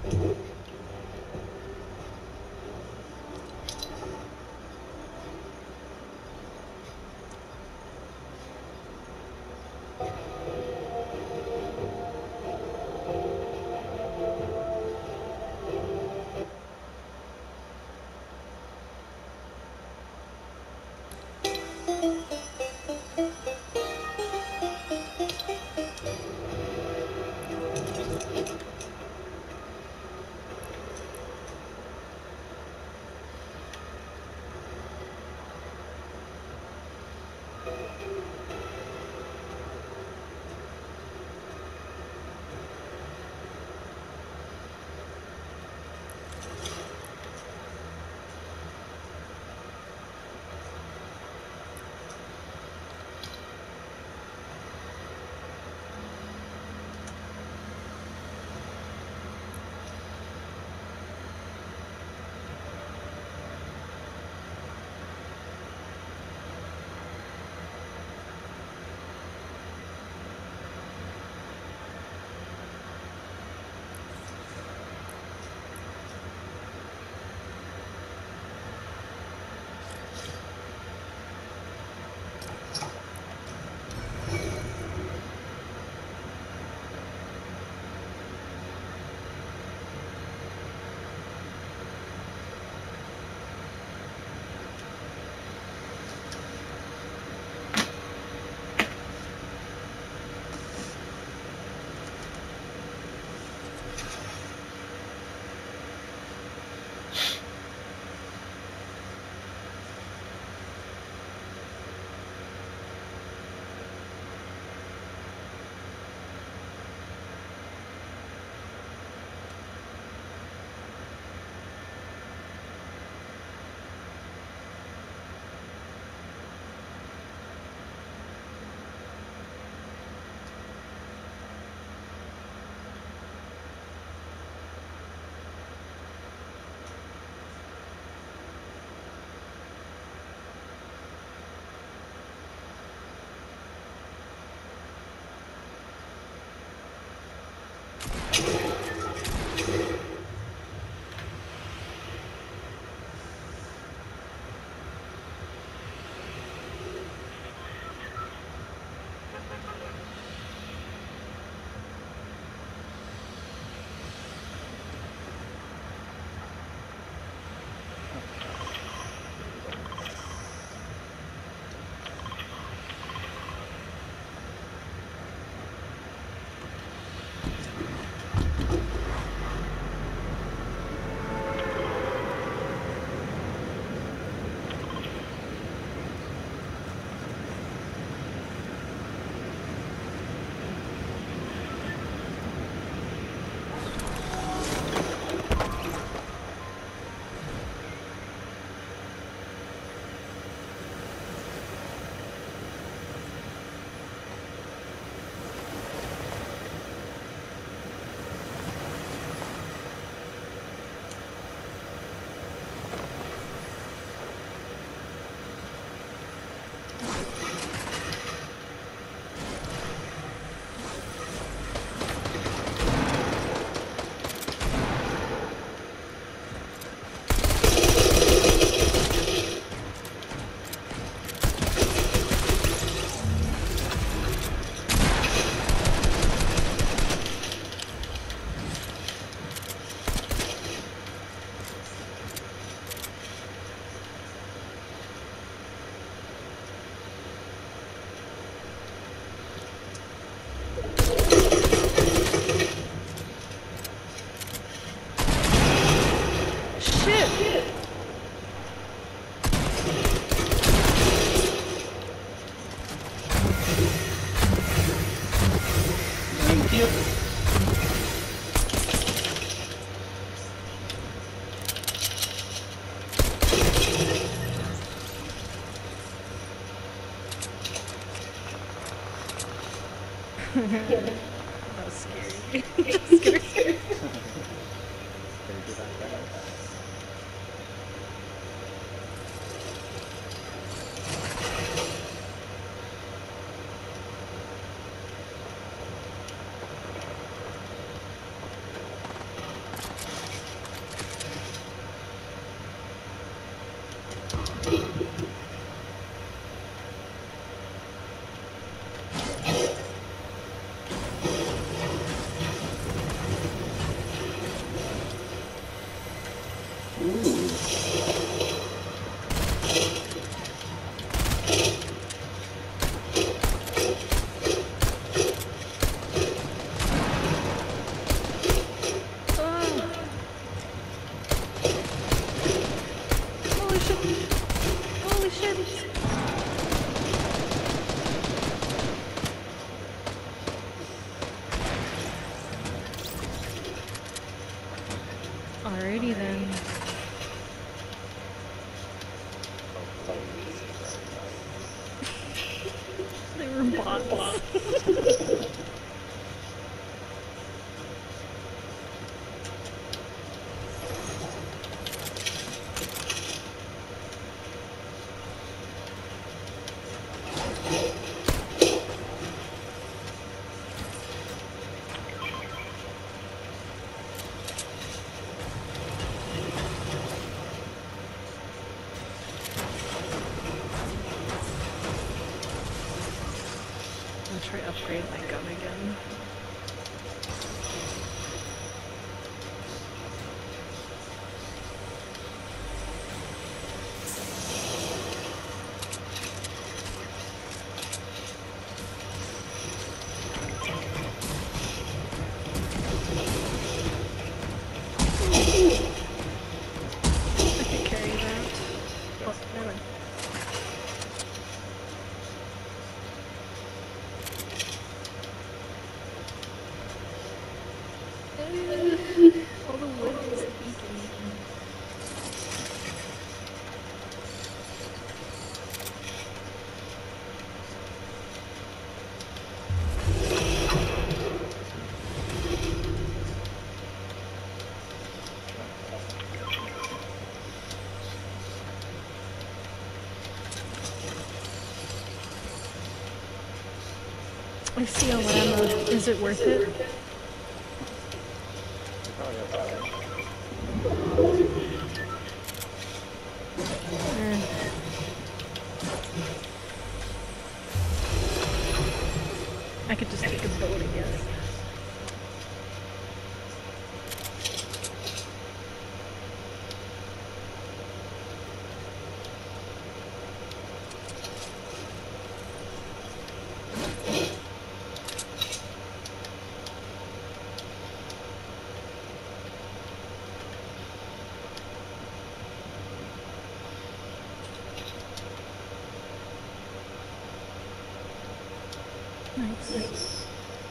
That was scary. Scary. Alrighty then. They were bots. I'm gonna try to upgrade my gun again. I can carry that. Oh, never mind. All the wood is leaking. I see a llama. Is it worth it? I could just take a boat, I guess. Nice.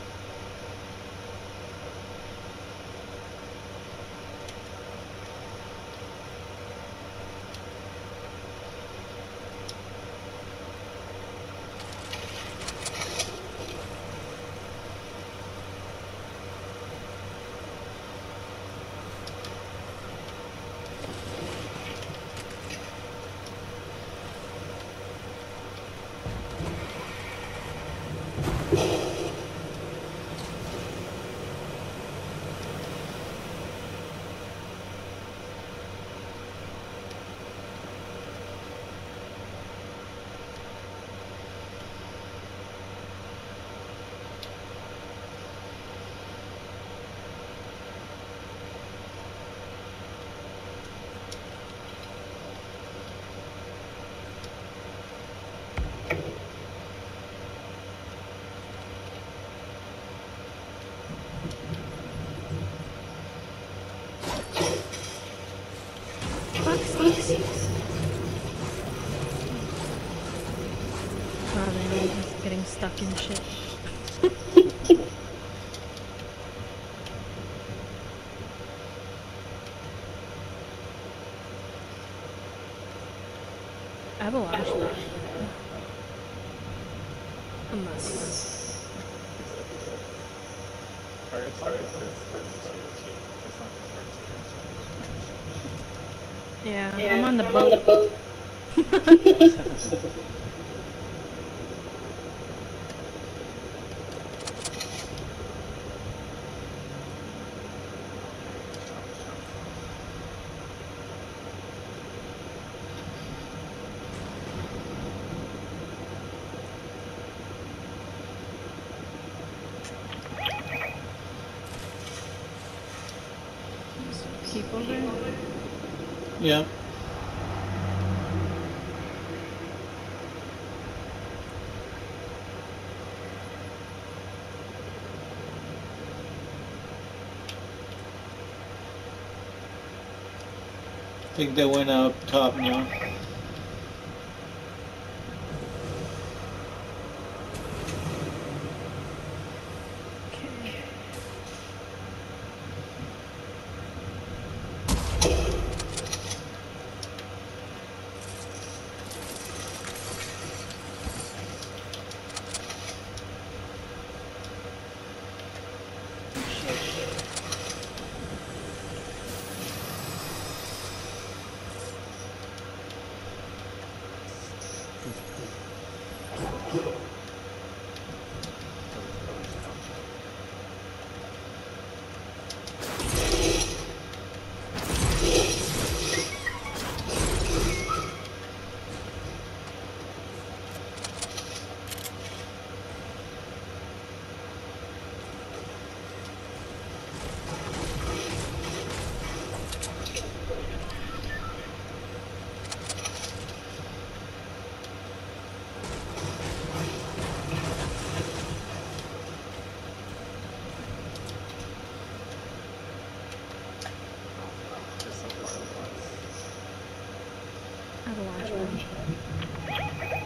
Oh man, I'm getting stuck in shit. Avalanche left. Unless... Yeah, I'm on the boat. People there? Yeah. I think they went up top now. Okay. have a launch pad.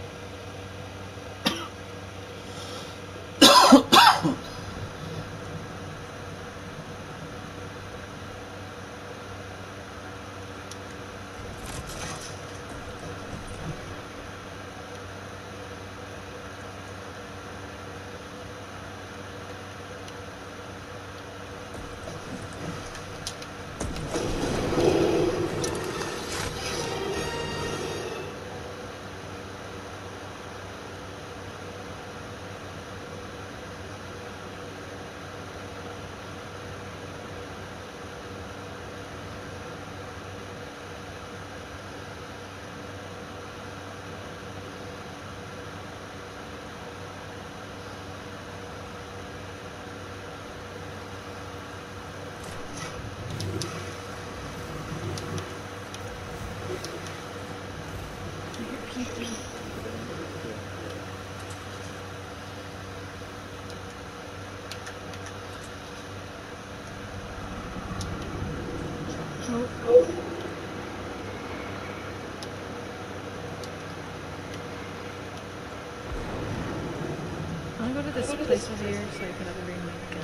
I'll go to this place over here so I can have a green mic.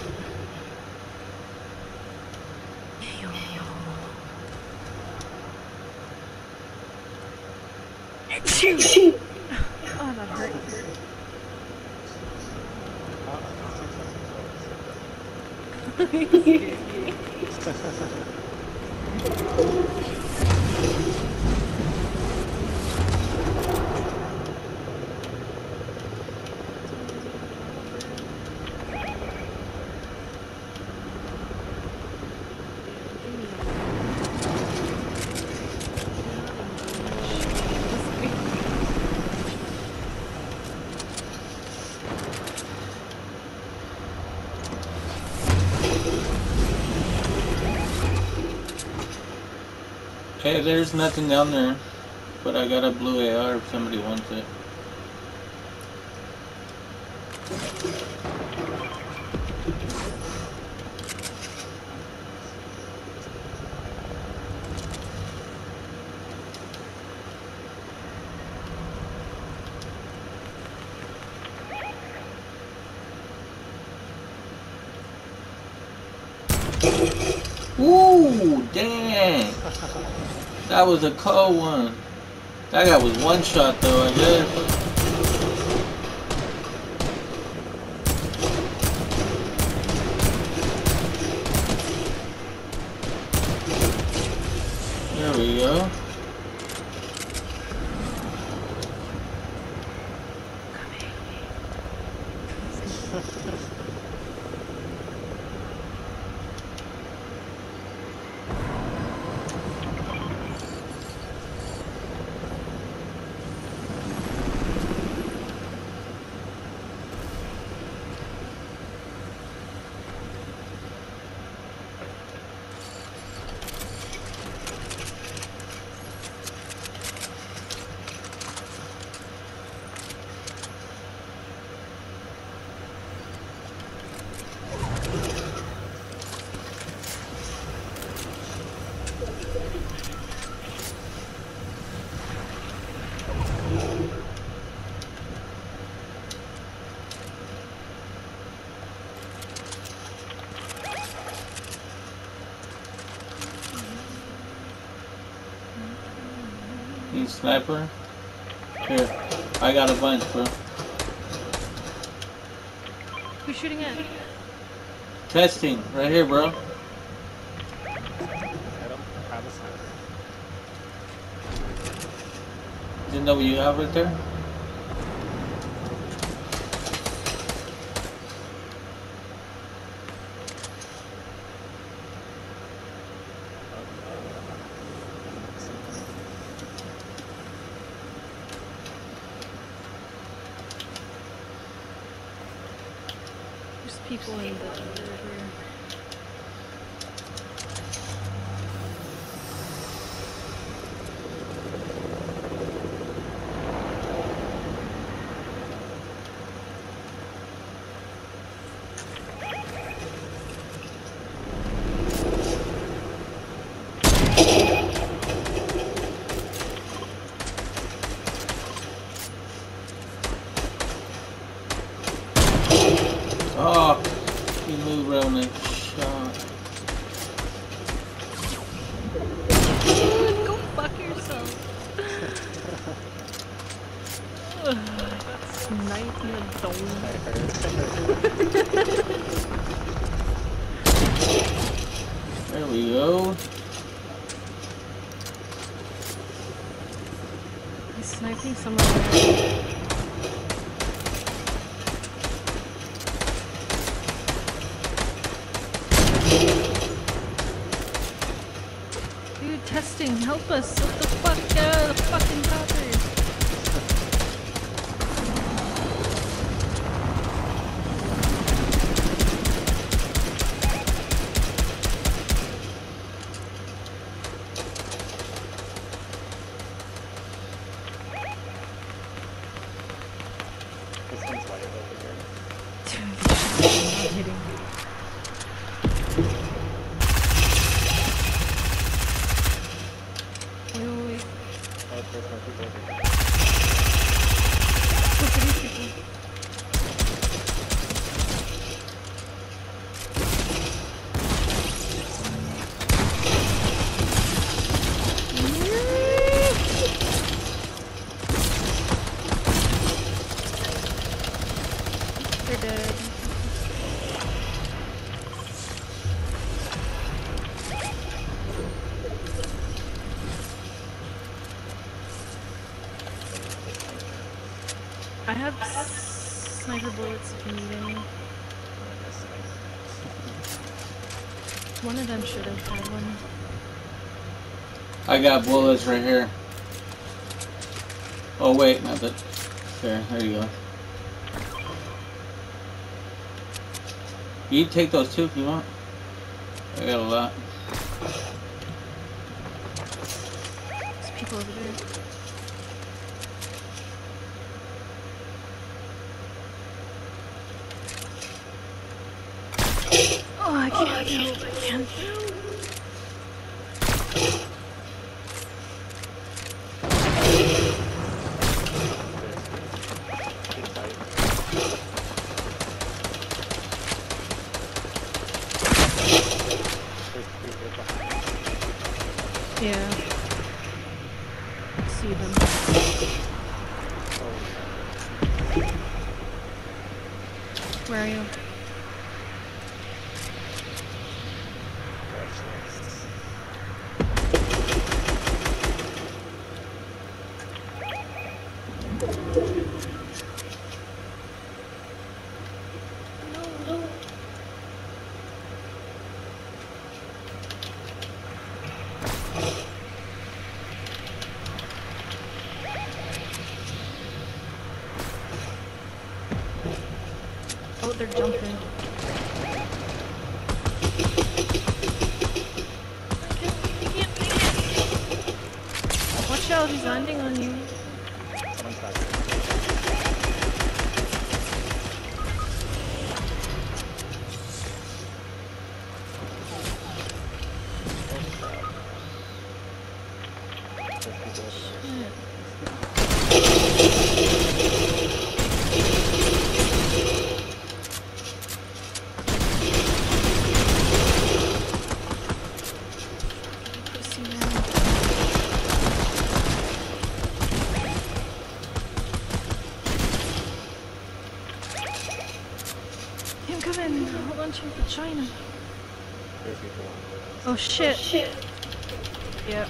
Oh, that hurt. Okay, there's nothing down there, but I got a blue AR if somebody wants it. Ooh, dang! That was a cold one. That guy was one shot though, I guess. There we go. Need sniper? Here, I got a bunch, bro. Who's shooting at? Testing, right here, bro. I don't have a sniper. Isn't that what you have right there? There's people in the river. You don't. I heard. There we go. He's sniping someone there. Dude, testing, help us! What the fuck? Get out of the fucking toppers! This one's light over here. Dude, these shots are not hitting me. Wait. Oh, there's more people over here. Go for these people. They're dead. I have sniper bullets if you need any. One of them should have had one. I got bullets right here. Oh wait, not that. There you go. You can take those too if you want. I got a lot. There's people over there. Oh, I can't help. I can't help. Yeah. See them. Where are you? Oh, they're jumping. Watch out, he's landing on you. Someone's back there. There's people over there. Pussy man. I'm coming. Hold on to the China. There's people on Oh shit. Yep.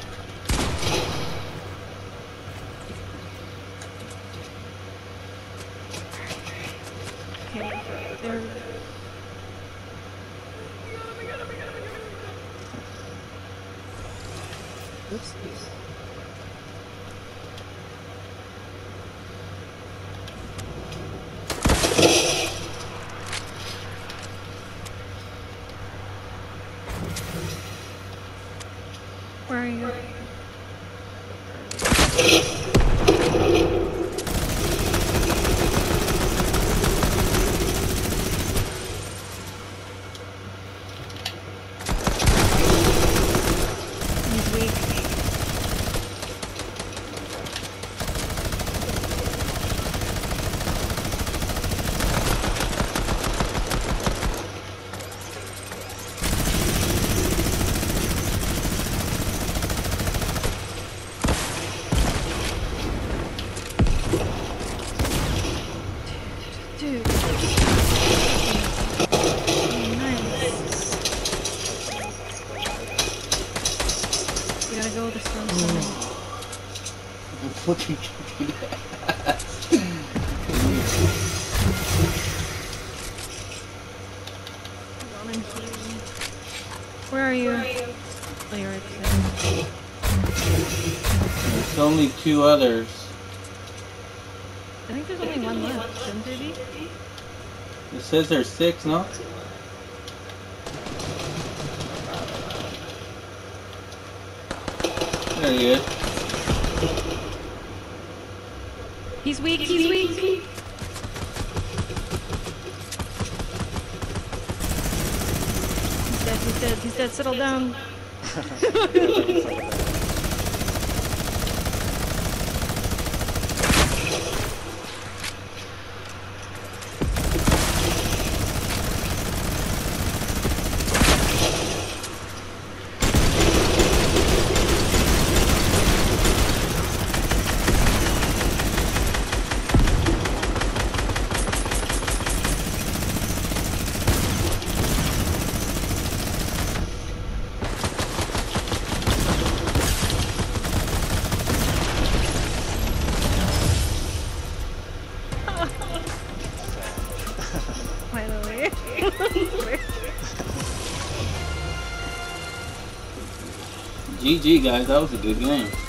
Okay, there. Oops. Where are you? He's weak. Fucking kicking ass. Where are you? Oh, you're right there. There's only 2 others. I think there's only one left, shouldn't there be? It says there's 6, no? There he is. He's weak, he's weak! He's dead, settle down. Finally. GG guys, that was a good game.